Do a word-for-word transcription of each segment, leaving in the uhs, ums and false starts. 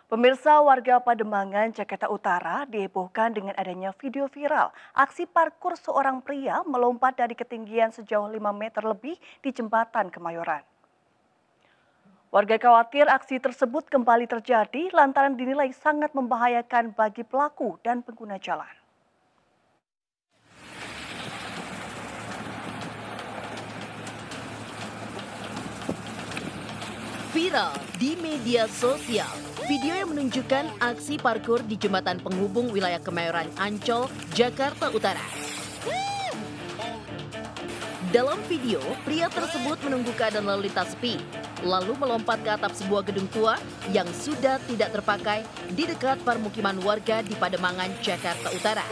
Pemirsa, warga Pademangan, Jakarta Utara dihebohkan dengan adanya video viral aksi parkur seorang pria melompat dari ketinggian sejauh lima meter lebih di jembatan Kemayoran. Warga khawatir aksi tersebut kembali terjadi lantaran dinilai sangat membahayakan bagi pelaku dan pengguna jalan. Viral di media sosial, video yang menunjukkan aksi parkur di jembatan penghubung wilayah Kemayoran Ancol, Jakarta Utara. Dalam video, pria tersebut menunggu keadaan lalu lintas sepi, lalu melompat ke atap sebuah gedung tua yang sudah tidak terpakai di dekat permukiman warga di Pademangan, Jakarta Utara.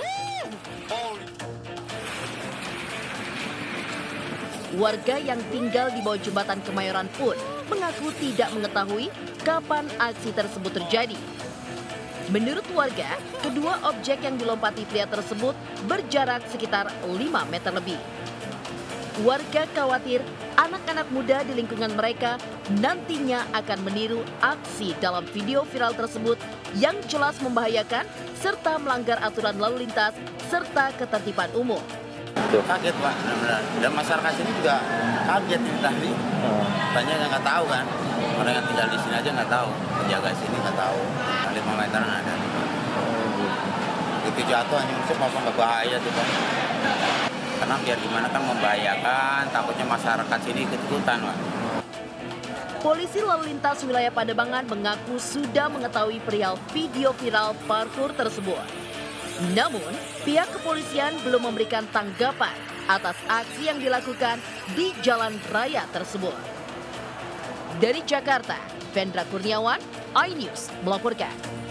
Warga yang tinggal di bawah jembatan Kemayoran pun mengaku tidak mengetahui kapan aksi tersebut terjadi. Menurut warga, kedua objek yang dilompati pria tersebut berjarak sekitar lima meter lebih. Warga khawatir anak-anak muda di lingkungan mereka nantinya akan meniru aksi dalam video viral tersebut yang jelas membahayakan serta melanggar aturan lalu lintas serta ketertiban umum. Kaget Pak, benar-benar. Dan masyarakat sini juga kaget ini tadi. Banyak yang nggak tahu kan, orang yang tinggal di sini aja nggak tahu, penjaga sini nggak tahu. lima meteran ada. Itu jatuh hanya untuk apa nggak bahaya tuh Pak. Karena biar gimana kan membahayakan, takutnya masyarakat sini ikut-ikutan Pak. Polisi lalu lintas wilayah Pademangan mengaku sudah mengetahui perihal video viral parkur tersebut. Namun, pihak kepolisian belum memberikan tanggapan atas aksi yang dilakukan di jalan raya tersebut. Dari Jakarta, Vendra Kurniawan, iNews melaporkan.